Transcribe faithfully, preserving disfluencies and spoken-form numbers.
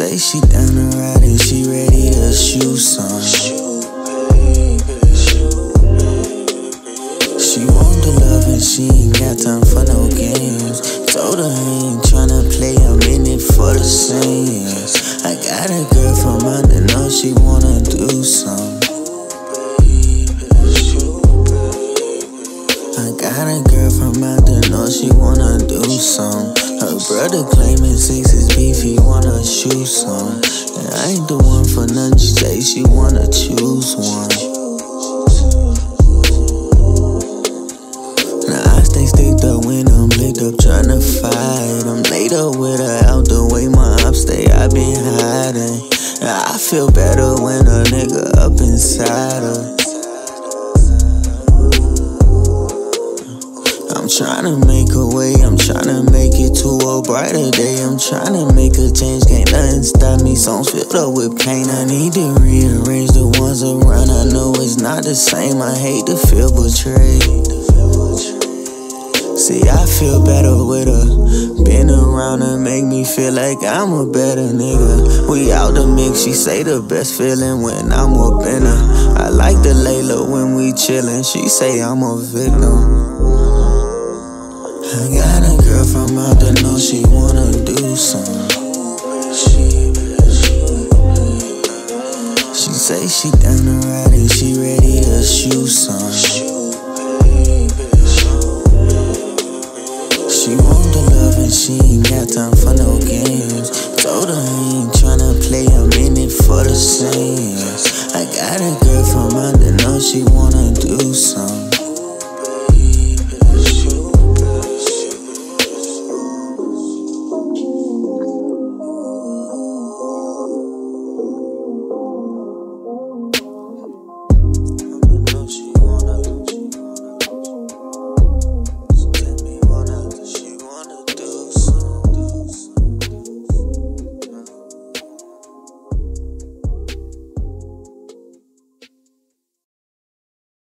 say she down to ride and she ready to shoot some. She want the love and she ain't got time for no games. Told her I ain't tryna play, I'm in it for the same. I got a girl from under, know she wanna do some. I got a girl from out there, know she wanna do some. Her brother claiming six is beef, he wanna shoot some. And I ain't the one for none, she say she wanna choose one. Now I stay sticked up when I'm licked up tryna fight. I'm laid up with her out the way my ops stay, I been hiding. Now I feel better when a nigga up inside her. I'm tryna make a way, I'm tryna make it to a brighter day. I'm tryna make a change, can't nothing stop me. Songs filled up with pain, I need to rearrange the ones around. I know it's not the same, I hate to feel betrayed. See, I feel better with her. Been around her, make me feel like I'm a better nigga. We out the mix, she say the best feeling when I'm up in her. I like the Layla when we chillin', she say I'm a victim. I got a girl from out there, know she wanna do some. She say she down to ride and she ready to shoot some. She want the love and she ain't got time for no games. Told her I ain't tryna play, I'm in it for the same.